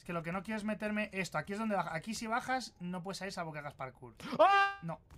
que lo que no quiero es meterme esto. Aquí es donde baja. Aquí si bajas, no puedes salir salvo que hagas parkour. ¡Ah! No.